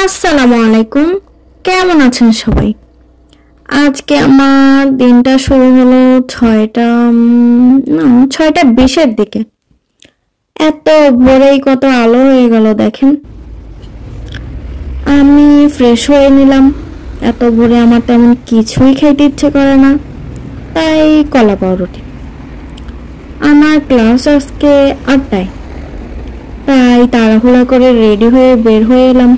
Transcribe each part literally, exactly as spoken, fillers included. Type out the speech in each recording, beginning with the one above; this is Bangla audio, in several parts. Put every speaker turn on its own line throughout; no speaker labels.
আসসালামু আলাইকুম, কেমন আছেন সবাই? আজকে আমার দিনটা শুরু হলো ছয়টা না ছয়টা বিশের দিকে। এত ভোরেই কত আলো হয়ে গেল দেখেন। আমি ফ্রেশ হয়ে নিলাম। এত ভোরে আমার তেমন কিছুই খাইতে ইচ্ছে করে না, তাই কলা পাউরুটি। আমার ক্লাস আজকে আটটায়, তাই তাড়াহুড়া করে রেডি হয়ে বের হয়ে এলাম।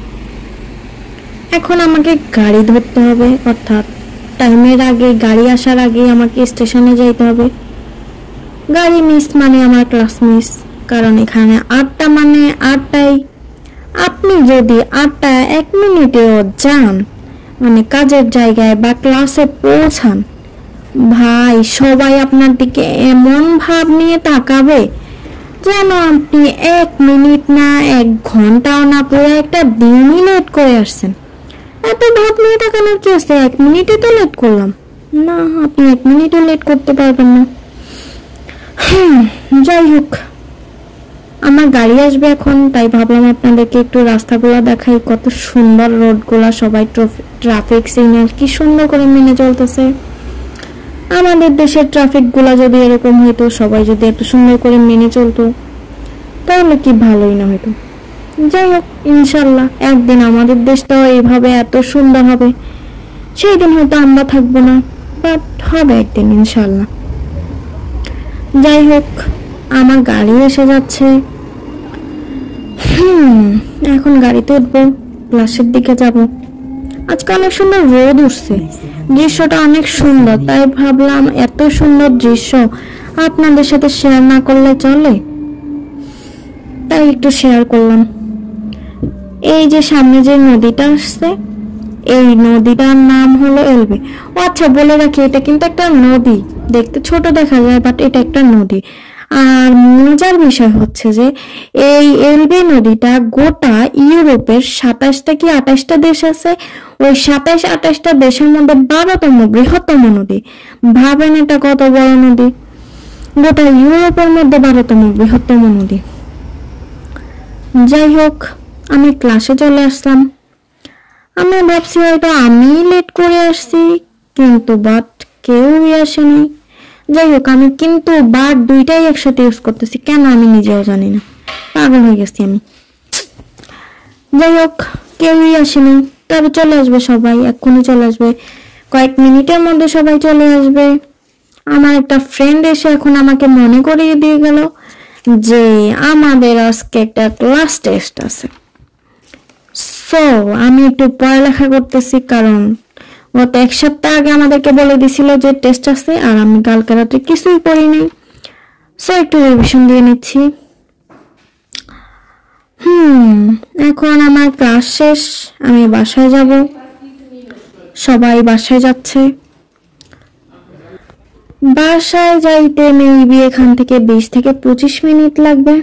এখন আমাকে গাড়ি ধরতে হবে, অর্থাৎ টাইমের আগে গাড়ি আসার আগে আমাকে স্টেশনে যাইতে হবে। গাড়ি মিস মানে আমার ক্লাস মিস, কারণ এখানে আটটা মানে আটটাই। আপনি যদি আটটা এক মিনিটেও যান, মানে কাজের জায়গায় বা ক্লাসে পৌঁছান, ভাই সবাই আপনার দিকে এমন ভাব নিয়ে তাকাবে যেন আপনি এক মিনিট না এক ঘন্টাও না পুরো একটা দিনই লেট করে আসছেন। এত ভাব নিয়ে তাকানোর কি আছে? এক মিনিটে তো লেট করলাম না, আপনি এক মিনিটও লেট করতে পারবেন না। যাই হোক, আমার গাড়ি আসবে এখন, তাই ভাবলাম আপনাদেরকে একটু রাস্তাগুলো দেখাই। কত সুন্দর রোডগুলা, সবাই ট্রাফিক সিগন্যাল কি সুন্দর করে মেনে চলতেছে। আমাদের দেশের ট্রাফিক গুলা যদি এরকম হইতো, সবাই যদি এত সুন্দর করে মেনে চলতো, তাহলে কি ভালোই না হইতো। যাই হোক, ইনশাল্লাহ একদিন আমাদের দেশটাও এইভাবে এত সুন্দর হবে। সেই দিন হয়তো আমরা থাকবো না, বাট হবে একদিন ইনশাল্লাহ। যাই হোক, আমার গাড়ি এসে যাচ্ছে। হুম এখন গাড়িতে উঠবো, ক্লাসের দিকে যাব। আজকে অনেক সুন্দর রোদ উঠছে, দৃশ্যটা অনেক সুন্দর, তাই ভাবলাম এত সুন্দর দৃশ্য আপনাদের সাথে শেয়ার না করলে চলে, তাই একটু শেয়ার করলাম। এই যে সামনে যে নদীটা আসছে, এই নদীটার নাম হলো এলবে। ও আচ্ছা, বলে রাখি, এটা কিন্তু একটা নদী, দেখতে ছোট দেখা যায়, বাট এটা একটা নদী। আর মজার বিষয় হচ্ছে যে এই এলবে নদীটা গোটা ইউরোপের সাতাশটা কি আঠাশটা দেশ আছে, ওই সাতাশ আঠাশটা দেশের মধ্যে বারোতম বৃহত্তম নদী। ভাবেন এটা কত বড় নদী, গোটা ইউরোপের মধ্যে বারোতম বৃহত্তম নদী। যাই হোক, আমি ক্লাসে চলে আসলাম। আমি ভাবছি হয়তো আমি লেট করে আসছি, কিন্তু বাট কেউই আসেনি। যাই হোক, আমি কিন্তু বাট দুইটাই একসাথে ইউজ করতেছি, কেন আমি নিজেও জানি না, পাগল হয়ে গেছি আমি। যাই হোক, কেউই আসেনি, তবে চলে আসবে সবাই, এক্ষুনি চলে আসবে, কয়েক মিনিটের মধ্যে সবাই চলে আসবে। আমার একটা ফ্রেন্ড এসে এখন আমাকে মনে করিয়ে দিয়ে গেল যে আমাদের আজকে একটা ক্লাস টেস্ট আছে। সো আমি একটু পড়ালেখা করতেছি, কারণ গত এক সপ্তাহ আগে আমাদেরকে বলে দিছিল যে টেস্ট আছে, আর আমি কালকে রাতে কিছুই পড়ি নাই। সো একটু রিভিশন দিয়ে নিচ্ছি। হুম এখন আমার ক্লাস শেষ, আমি বাসায় যাব। সবাই বাসায় যাচ্ছে। বাসায় যাইতে মেবি এখান থেকে বিশ থেকে পঁচিশ মিনিট লাগবে।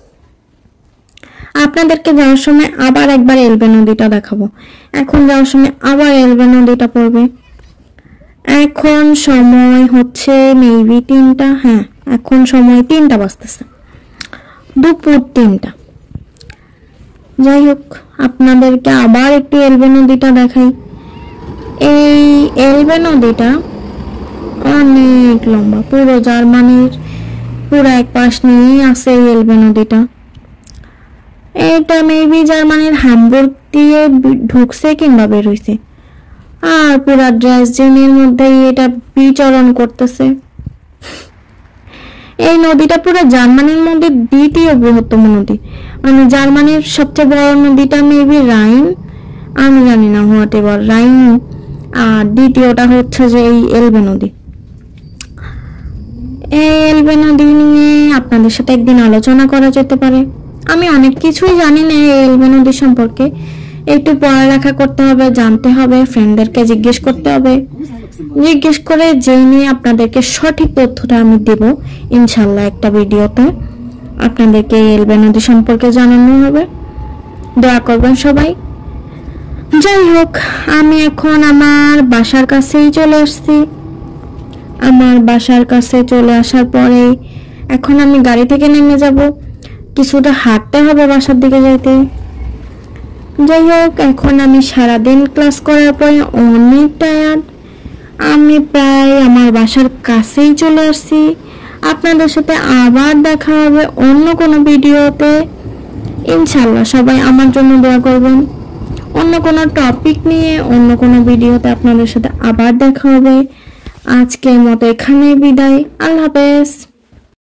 আপনাদেরকে যাওয়ার সময় আবার একবার এলবে নদীটা দেখাবো। এখন যাওয়ার সময় আবার এলবে নদীটা পড়বে। এখন সময় হচ্ছে মেবি তিনটা, হ্যাঁ এখন সময় তিনটা বাজতেছে, দুপুর তিনটা। যাই হোক, আপনাদেরকে আবার একটু এলবে নদীটা দেখাই। এই এলবে নদীটা অনেক লম্বা, পুরো জার্মানির পুরো এক পাশ নিয়েই আছে এই এলবে নদীটা। এটা মেবি জার্মানির হামবুর্গ দিয়ে ঢুকছে কিংবা বের হইছে, আর পুরা ড্রেসডেনের মধ্যেই এটা বিচরণ করতেছে। এই নদীটা পুরো জার্মানির মধ্যে দ্বিতীয় বৃহত্তম নদী, মানে জার্মানির সবচেয়ে বড় নদীটা মেবি রাইন, আমি জানি না, হোয়াট এভার, রাইন। আর দ্বিতীয়টা হচ্ছে যে এই এলবে নদী। এই এলবে নদী নিয়ে আপনাদের সাথে একদিন আলোচনা করা যেতে পারে। আমি অনেক কিছুই জানি না এই এলবে নদী সম্পর্কে, একটু পড়ালেখা করতে হবে, জানতে হবে, ফ্রেন্ডদেরকে জিজ্ঞেস করতে হবে। জিজ্ঞেস করে জেনে আপনাদেরকে সঠিক তথ্যটা আমি দেব ইনশাল্লাহ একটা ভিডিওতে। আপনাদেরকে এলবে নদী সম্পর্কে জানানো হবে, দোয়া করবেন সবাই। যাই হোক, আমি এখন আমার বাসার কাছেই চলে আসছি। আমার বাসার কাছে চলে আসার পরে এখন আমি গাড়ি থেকে নেমে যাব, কিছুটা হাঁটতে হবে বাসার দিকে যাইতে। যাই হোক, এখন আমি সারাদিন ক্লাস করার পরে অনেক টায়ার্ড। আমি প্রায় আমার বাসার কাছেই চলে আসছি। আপনাদের সাথে আবার দেখা হবে অন্য কোনো ভিডিওতে। ইনশাল্লাহ সবাই আমার জন্য দোয়া করবেন। অন্য কোনো টপিক নিয়ে অন্য কোনো ভিডিওতে আপনাদের সাথে আবার দেখা হবে। আজকের মতো এখানেই বিদায়। আল্লাহ হাফেজ।